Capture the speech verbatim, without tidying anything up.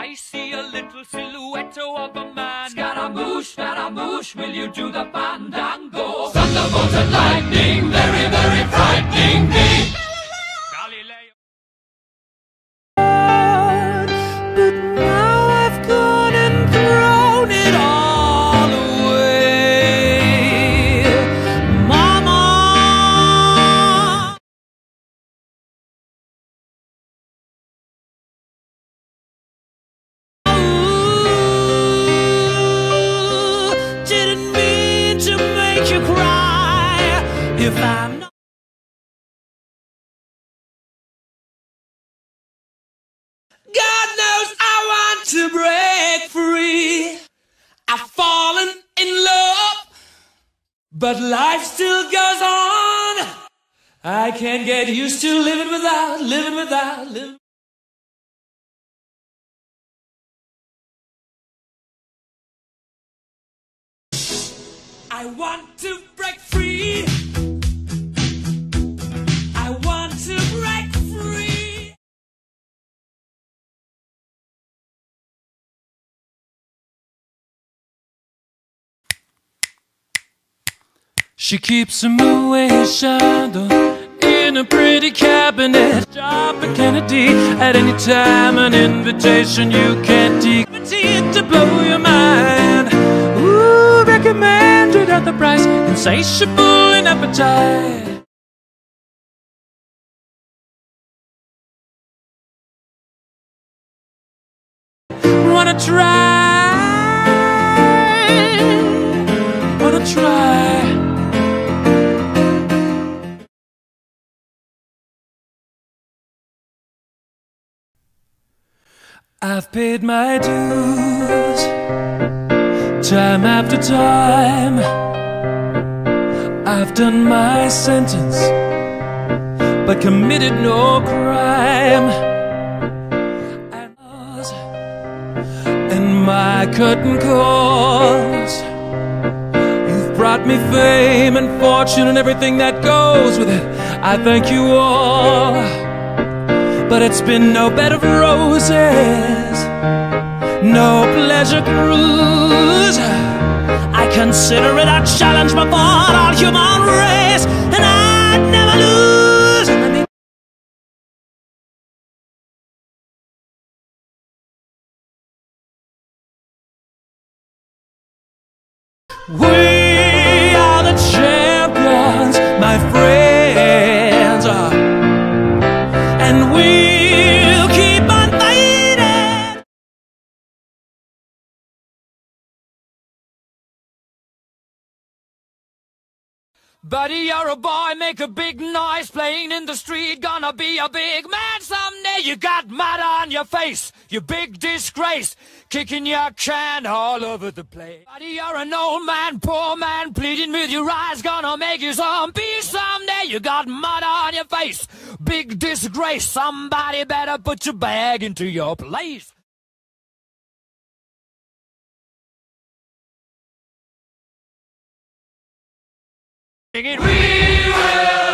I see a little silhouette of a man. Scaramouche, Scaramouche, will you do the fandango? Thunderbolt and lightning, very, very frightening me. Galileo. But now I've gone and thrown it all away, Mama. Ooh, didn't mean to make you cry. If I'm not God knows I want to break free. I've fallen in love, but life still goes on. I can't get used to living without, living without, living. I want to break free. I want to break free. She keeps a Moet Chandon in a pretty cabinet. Job at Kennedy at any time, an invitation you can't decline to blow your mind. Ooh, recommended at the price, insatiable in appetite. Wanna try? Wanna try? I've paid my dues, time after time. I've done my sentence, but committed no crime. And my curtain calls. You've brought me fame and fortune and everything that goes with it. I thank you all. But it's been no bed of roses, no pleasure cruise. I consider it a challenge before all human race, and I'd never lose. We are the champions, my friends, and we'll keep on fighting. Buddy, you're a boy, make a big noise, playing in the street, gonna be a big man someday. You got mud on your face, you big disgrace, kicking your can all over the place. Buddy, you're an old man, poor man, pleading with your eyes, gonna make you some peace someday. You got mud on your face, big disgrace, somebody better put your bag into your place. Sing it, we will.